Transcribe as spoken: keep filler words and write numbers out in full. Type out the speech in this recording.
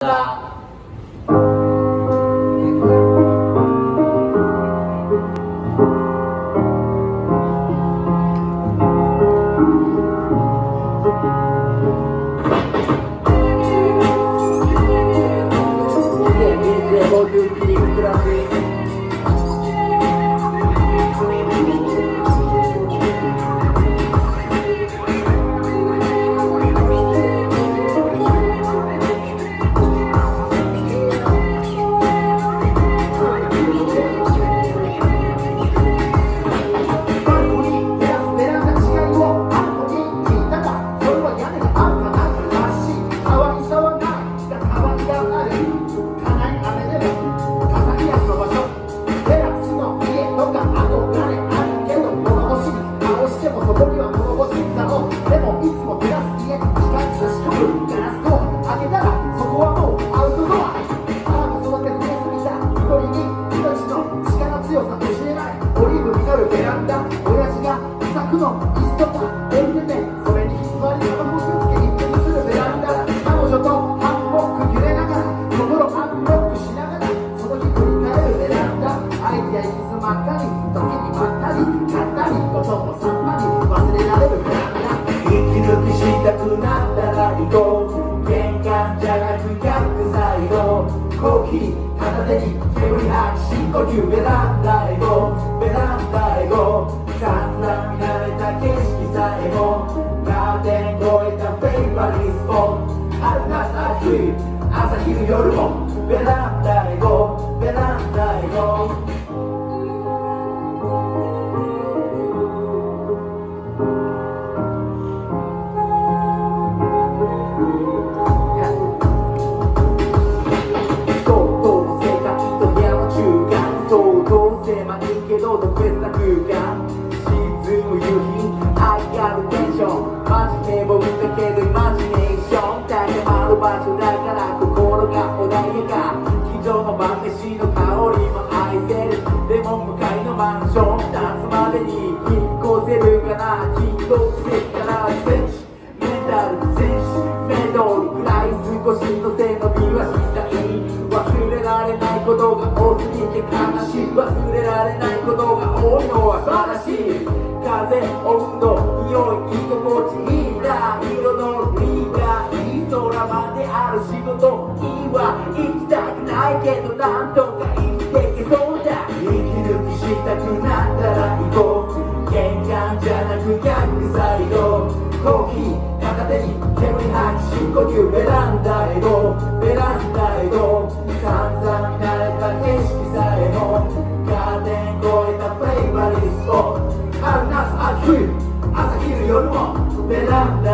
ダ。ベランダへゴー、ベランダへゴー、散々見慣れた景色さえもカーテン越えたフェイバリースポット、春夏暑い朝昼夜もベランダへゴー、ベランダへゴー。ことが多すぎて悲しい、忘れられないことが多いのは素晴らしい。風、温度、匂い、居心地いいな、色のリーダー、いい空まである仕事いいわ、行きたくないけどなんとか生きていけそうだ。息抜きしたくなったら行こう、玄関じゃなく逆サイド、コーヒー片手に煙吐き深呼吸、ベランダへゴー、ベランダへゴー。散々見慣れた景色さえもカーテン越えたフェイバリースポット、春夏秋冬朝昼夜もベランダ